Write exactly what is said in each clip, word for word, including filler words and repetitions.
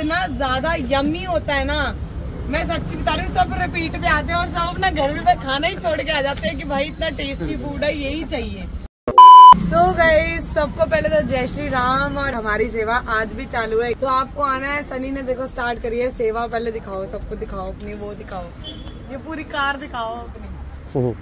इतना ज्यादा यम्मी होता है ना, मैं सच्ची बता रही हूँ। सब रिपीट पे आते हैं और सब अपना घर में खाना ही छोड़ के आ जाते हैं कि भाई इतना टेस्टी फूड है, यही चाहिए। सो so गाइस, सबको पहले तो जय श्री राम। और हमारी सेवा आज भी चालू है, तो आपको आना है। सनी ने देखो स्टार्ट करी है सेवा। पहले दिखाओ, सबको दिखाओ, अपनी वो दिखाओ, ये पूरी कार दिखाओ अपनी।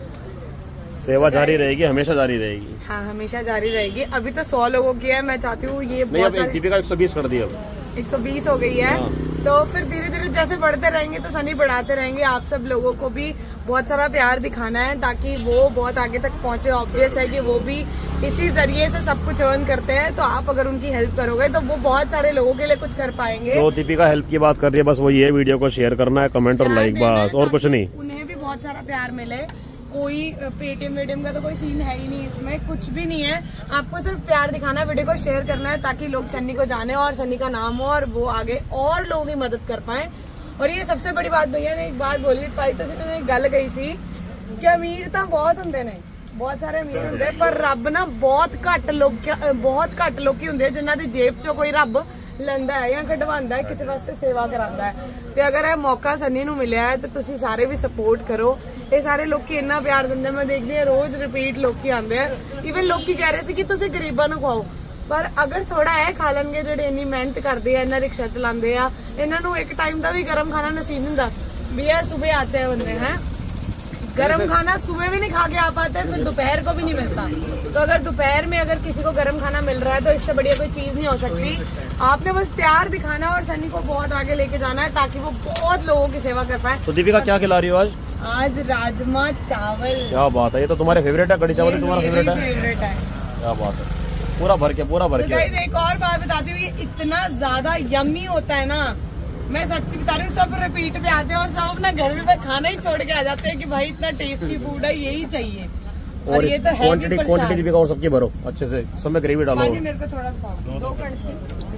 सेवा जारी रहेगी, हमेशा जारी रहेगी। हाँ, हमेशा जारी रहेगी। अभी तो सौ लोगों की है, मैं चाहती हूँ ये नहीं, अब दीपिका एक सौ बीस कर दी, अब एक सौ बीस हो गई है। हाँ। तो फिर धीरे धीरे जैसे बढ़ते रहेंगे तो सनी बढ़ाते रहेंगे। आप सब लोगों को भी बहुत सारा प्यार दिखाना है ताकि वो बहुत आगे तक पहुंचे। ऑब्वियस है कि वो भी इसी जरिए से सब कुछ अर्न करते हैं, तो आप अगर उनकी हेल्प करोगे तो वो बहुत सारे लोगों के लिए कुछ कर पाएंगे। जो दीपिका हेल्प की बात कर रही है, बस वो ये वीडियो को शेयर करना है, कमेंट और लाइक, बस और कुछ नहीं। उन्हें भी बहुत सारा प्यार मिले। कोई पेटीएम वेटीएम का तो कोई सीन है ही नहीं, इसमें कुछ भी नहीं है। आपको सिर्फ प्यार दिखाना है, वीडियो को शेयर करना है ताकि लोग सन्नी को जाने और सन्नी का नाम हो और वो आगे और लोगों की मदद कर पाए। और ये सबसे बड़ी बात, भैया ने एक बात बोली पाई तो एक गल गई सी कि अमीर तो बहुत होंगे ने, बहुत सारे अमीर होंगे, पर रब ना बहुत घट लोग बहुत घट लोग होंगे जिन्हों की जेब चो कोई रब लेंदा है या कढवांदा है, किसी वास्ते सेवा करांदा है। ते अगर यह मौका सन्नी नूं मिलिया है तो तुसी सारे भी सपोर्ट करो। ये सारे लोग इन्ना प्यार दिंदे, मैं देखदी हां रोज रिपीट लोग आंदे हैं। इवन लोग कह रहे थे कि तुसी गरीबां नूं खवाओ, पर अगर थोड़ा है खा लेंगे जेडे इन्नी मेहनत करते हैं, इन्ना रिक्शा चलाते हैं, इन्हां नूं एक टाइम का भी गर्म खाना नसीब नहीं हुंदा। भैया सुबह आते हैं बंदे हैं, गरम खाना सुबह भी नहीं खा के आ पाते, फिर दोपहर को भी नहीं मिलता। तो अगर दोपहर में अगर किसी को गरम खाना मिल रहा है तो इससे बढ़िया कोई चीज नहीं हो सकती। आपने बस प्यार दिखाना और सनी को बहुत आगे लेके जाना है ताकि वो बहुत लोगों की सेवा कर पाए। तो दीपिका क्या खिला रही हो आज? आज राजमा चावल। क्या बात है, ये तो तुम्हारे फेवरेट है, कड़ी चावल तुम्हारा फेवरेट है। फेवरेट है। क्या बात है, पूरा भर के पूरा भर के। एक और बात बताती हूँ, ये इतना ज्यादा यम्मी होता है ना, मैं सच्ची बता रही हूँ। सब रिपीट पे आते हैं और सब अपना घर में खाना ही छोड़ के आ जाते हैं कि भाई इतना टेस्टी फूड है, यही चाहिए। और, और ये तो है क्वांटिटी क्वांटिटी दीपिका और सबकी भरो अच्छे से, सब में ग्रेवी डालो। मेरे को थोड़ा दो, दो कड़छी,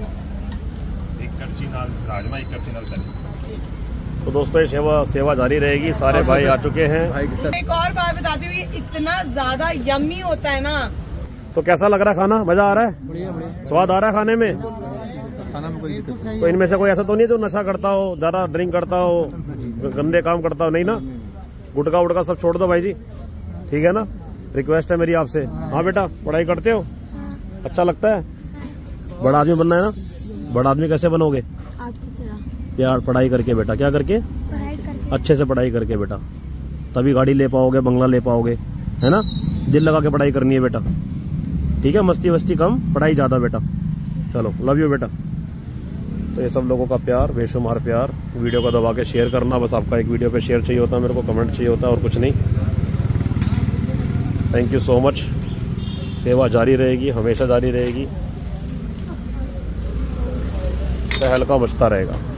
एक कड़छी नाल राजमा, एक कड़छी नाल करी। तो दोस्तों ये सेवा सेवा जारी रहेगी, सारे भाई आ चुके हैं। एक और बात बताती हूँ, ये इतना ज्यादा यम्मी होता है ना। तो कैसा लग रहा है खाना? मजा आ रहा है? बढ़िया बढ़िया, स्वाद आ रहा है खाने में? खाना में कोई दिक्कत नहीं। तो इनमें से कोई ऐसा तो नहीं है जो नशा करता हो, ज्यादा ड्रिंक करता हो, गंदे काम करता हो? नहीं ना, गुटखा उटका सब छोड़ दो भाई जी, ठीक है ना? रिक्वेस्ट है मेरी आपसे। हाँ बेटा, पढ़ाई करते हो? अच्छा लगता है? बड़ा आदमी बनना है ना? बड़ा आदमी कैसे बनोगे? आपकी तरह। प्यार पढ़ाई करके बेटा, क्या करके? पढ़ाई करके। अच्छे से पढ़ाई करके बेटा, तभी गाड़ी ले पाओगे, बंगला ले पाओगे, है ना? दिल लगा के पढ़ाई करनी है बेटा, ठीक है? मस्ती वस्ती कम, पढ़ाई ज्यादा बेटा। चलो, लव यू बेटा। तो ये सब लोगों का प्यार, बेशुमार प्यार। वीडियो को दबा के शेयर करना, बस आपका एक वीडियो पे शेयर चाहिए होता है, मेरे को कमेंट चाहिए होता है और कुछ नहीं। Thank you so much. सेवा जारी रहेगी, हमेशा जारी रहेगी, तहलका मचता रहेगा।